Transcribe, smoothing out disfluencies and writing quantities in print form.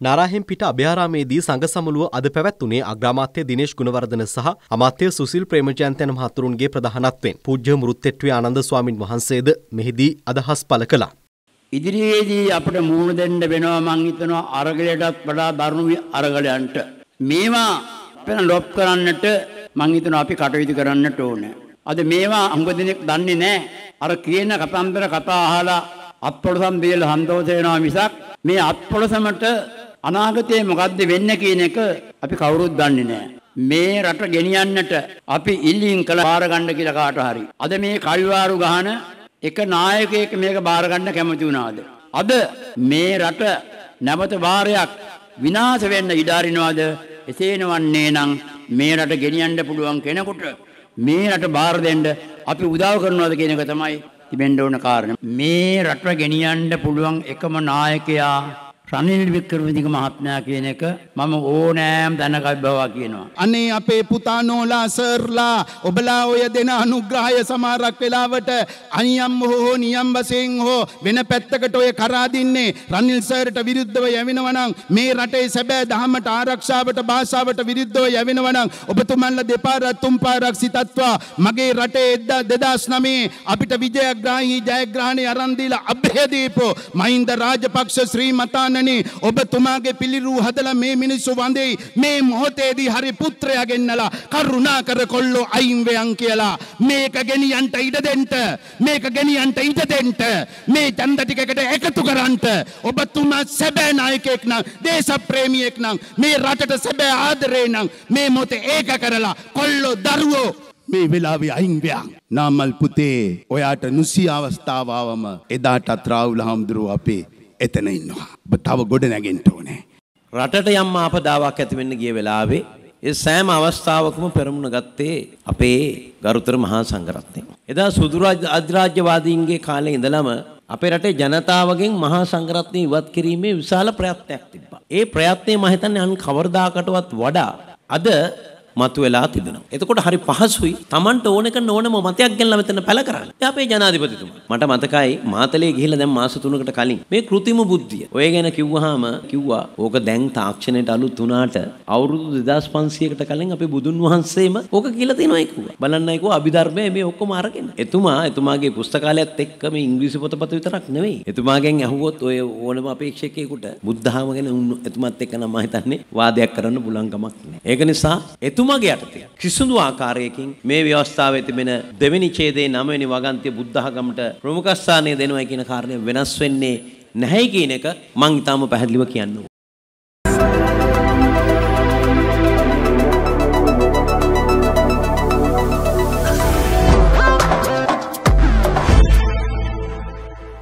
නාරාහෙන් පිට අභයාරාමේදී සංඝ සමුළුව අද පැවැත්වුණේ අග්‍රාමාත්‍ය දිනේෂ් ගුණවර්ධන සහ අමාත්‍ය සුසිල් ප්‍රේමජයන්ත යන මහතුරුන්ගේ ප්‍රධානත්වයෙන්. පූජ්‍ය මුරුත්තෙට්ටුවේ ආනන්ද ස්වාමින් වහන්සේද මෙහිදී අදහස් පළ කළා. ඉදිරියේදී අපිට මුහුණ දෙන්න වෙනවා මං හිතනවා අරගලයටත් වඩා දරුණු අරගලයන්ට. මේවා අපෙන් ලොප් කරන්නට මං හිතනවා අපි කටයුතු කරන්නට ඕනේ. අද මේවා අංග දිනෙක දන්නේ නැහැ. අර කියන කතන්දර කතා අහලා අත්පොළසම් බේල සන්තෝෂ වෙනවා මිසක් මේ අත්පොළසමට අනාගතයේ මොකද්ද වෙන්නේ කියන එක අපි කවුරුත් දන්නේ නැහැ. මේ රට ගෙනියන්නට අපි ඉල්ලීම් කළ බාර ගන්න කියලා කාට හරි. අද මේ කවිවාරු ගහන එක නායකයෙක් මේක බාර ගන්න කැමති වුණාද? අද මේ රට නැවත වාරයක් විනාශ වෙන්න ඉඩ අරිනවද? එසේ නොවන්නේ නම් මේ රට ගෙනියන්න පුළුවන් කෙනෙකුට මේ රට බාර දෙන්න අපි උදව් කරනවද කියන එක තමයි තිබෙන්න ඕන කාරණා. මේ රට ගෙනියන්න පුළුවන් එකම නායකයා රනිල් වික්‍රමසිංහ මහත්මයා කියන එක මම ඕනෑම දැනගත් බව කියනවා. අනේ අපේ පුතානෝලා සර්ලා ඔබලා ඔය දෙන අනුග්‍රහය සමහරක් වෙලාවට අනියම් හෝ නියම් වශයෙන් හෝ වෙන පැත්තකට ඔය කරා දින්නේ රනිල් සර්ට විරුද්ධව යවෙනවා නම් මේ රටේ සැබෑ දහමට ආරක්ෂාවට භාෂාවට විරුද්ධව යවෙනවා නම් ඔබතුමන්ලා දෙපාරක් තුන් පාරක් සිතත්වා මගේ රටේ 2009 අපිට විජයග්‍රාහී ජයග්‍රහණය අරන් දීලා අභය දීපෝ මහින්ද රාජපක්ෂ ශ්‍රීමතාන ඔබතුමාගේ පිළිරූ හදලා මේ මිනිස්සු වඳේ මේ මොහොතේදී හරි පුත්‍රයා ගෙන්නලා කරුණාකර කොල්ලෝ අයින් වෙයන් කියලා මේක ගෙනියන්ට ඉඩ දෙන්න මේක ගෙනියන්ට ඉඩ දෙන්න මේ ඡන්ද ටිකකට එකතු කරන්ට ඔබතුමා සැබෑ නායකයෙක් නම් දේශප්‍රේමියෙක් නම් මේ රටට සැබෑ ආදරේ නම් මේ මොහොතේ ඒක කරලා කොල්ලෝ දරුවෝ මේ වෙලාවේ අයින් වෙයන් නාමල් පුතේ ඔයාට නුසි අවස්ථාව ආවම එදාටත් රාහුල හම්දුරුව අපේ එතන ඉන්නවා. ඔබ තව ගොඩ නැගෙන්න ඕනේ. රටට යම් ආපදාවක් ඇති වෙන්න ගිය වෙලාවේ ඒ සෑම අවස්ථාවකම පෙරමුණ ගත්තේ අපේ ගරුතර මහා සංඝරත්නය. එදා සුදු අධිරාජ්‍යවාදීන්ගේ කාලේ ඉඳලම අපේ රටේ ජනතාවගෙන් මහා සංඝරත්නය ඉවත් කිරීමේ විශාල ප්‍රයත්නයක් තිබ්බා. ඒ ප්‍රයත්නය මම හිතන්නේ අන් කවරදාකටවත් වඩා අද මතුවලා තිබෙනවා. එතකොට හරි පහසුයි Tamanට ඕනම මතයක් ගෙනලා මෙතන පැල කරන්න. ඒ අපේ ජනාධිපතිතුමා. මට මතකයි මාතලේ ගිහිල්ලා දැන් මාස 3කට කලින් මේ කෘත්‍රිම බුද්ධිය. ඔය ගැන කිව්වා ඕක දැන් තාක්ෂණයට අලුත් වුණාට අවුරුදු 2500කට කලින් අපේ බුදුන් වහන්සේම ඕක කියලා තියෙනවා කිව්වා. බලන්නයි කෝ අභිධර්මයේ මේ ඔක්කොම අරගෙන. එතුමාගේ පුස්තකාලයත් එක්ක මේ ඉංග්‍රීසි පොතපත විතරක් නෙවෙයි. එතුමාගෙන් අහුවොත් ඔය ඕනම අපේක්ෂකයෙකුට බුද්ධාම ගැන එතුමත් එක්ක නම් මම හිතන්නේ වාදයක් කරන්න පුළුවන් කමක් නැහැ. ඒක නිසා එතුමාගේ යටතේ කිසිදු ආකාරයකින් මේ ව්‍යවස්ථාවේ තිබෙන දෙවෙනි ඡේදයේ 9 වෙනි වගන්තිය බුද්ධ ධර්මයට ප්‍රමුඛ ස්ථානය දෙනවා කියන කාරණය වෙනස් වෙන්නේ නැහැ කියන එක මම ඊටාම පැහැදිලිව කියන්න ඕනේ.